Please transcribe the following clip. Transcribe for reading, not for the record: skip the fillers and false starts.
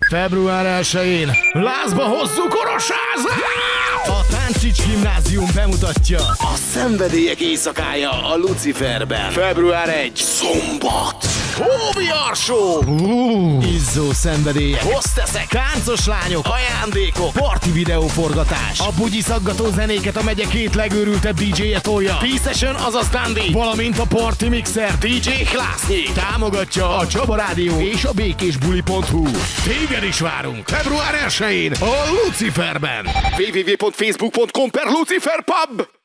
Február 1-én lázba hozzuk Orosházát! A Táncsics Gimnázium bemutatja a Szenvedélyek éjszakája a Luciferben. Február 1. Szombat! VR show! Izzó szenvedélyek, hosteszek, táncos lányok, ajándékok, parti videóforgatás. A bugyizaggató zenéket a megye két legőrültebb DJ-je tolja. P-Session, azaz Dandy, valamint a Party Mixer DJ Klásznyi. Támogatja a Csaba Rádió és a békésbuli.hu. Téged is várunk február 1-én a Luciferben. www.facebook.com/LuciferPub